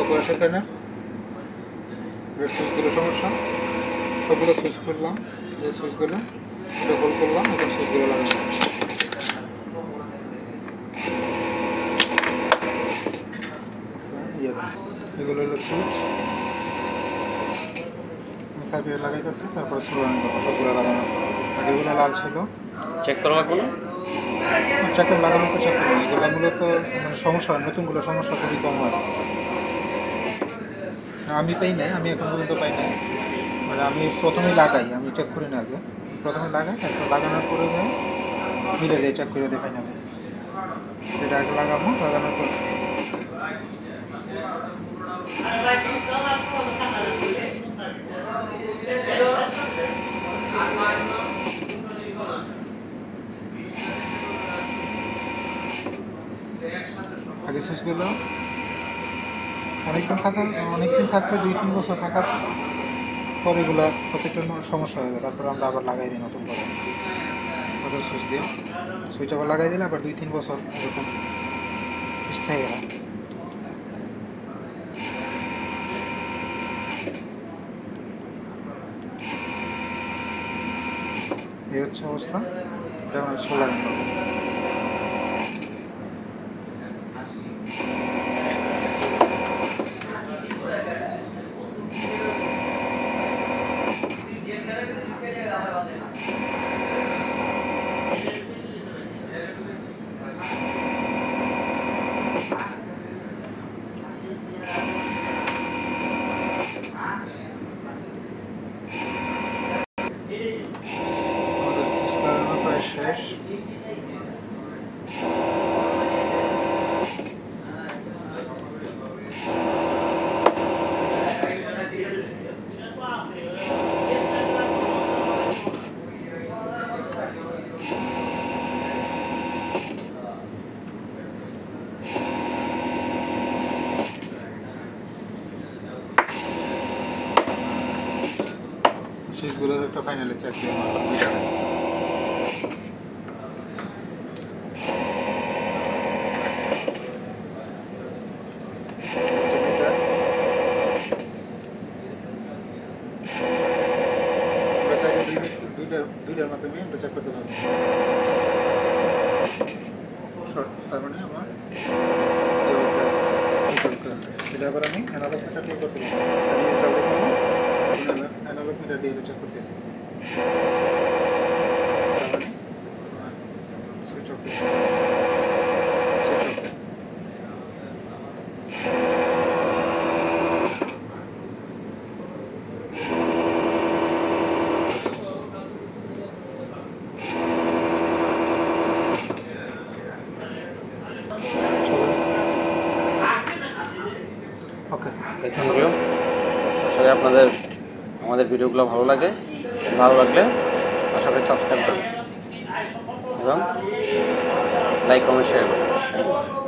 করেছে ফ্যানে সুইচগুলো সমস্যা, সবগুলো সুইচ করলাম, এই সুইচগুলো এটা হোল করলাম, এখন সুইচগুলো লাগালাম। এগুলো হলো সুইচ, আমি সার্কিটে লাগাইতেছি, তারপরে স্লোয়ান করবো সবগুলো লাগানো। আর এগুলো লাল ছিল, চেক করা লাগবে না, চেক করে লাগানোর পর চেক করবো। এগুলো মূলত মানে সমস্যা হয়, নতুনগুলো সমস্যা খুবই কম হয়। আমি পাই নাই, আমি এখন পর্যন্ত পাই নাই, মানে আমি প্রথমেই লাগাই, আমি চেক করি না আগে, প্রথমে লাগাই, তারপর লাগানোর পরে যাই মিলে দিয়ে চেক করে দিই ফাইনালি। সেটা আগে লাগাবো, লাগানোর পর আগে সুইচগুলো অনেকদিন থাকলে 2-3 বছর থাকার পর এগুলো প্রত্যেকটা সমস্যা হয়ে গেল, তারপর আমরা আবার লাগাই দিই নতুন করে নতুন সুইচ দিয়ে। সুইচ আবার লাগাই দিলে আবার 2-3 বছর এরকম স্থায়ী গেল। এই হচ্ছে অবস্থা, এটা আমরা সোলার শেষ। সুইচগুলোর একটা ফাইনালি চেক দিয়ে দুইটার মাধ্যমে আমরা চেক করতে পারবো। তার মানে আমার এটা আবার আমি অ্যানালগ মিটার দিয়ে করতে পারবো, অ্যানালগ মিটার দিয়ে চেক করতেছি। Switch off, okay, thank you. আসলে আমাদের ভিডিওগুলো ভালো লাগলে আশা করি সাবস্ক্রাইব করবেন এবং লাইক কমেন্ট শেয়ার করবেন।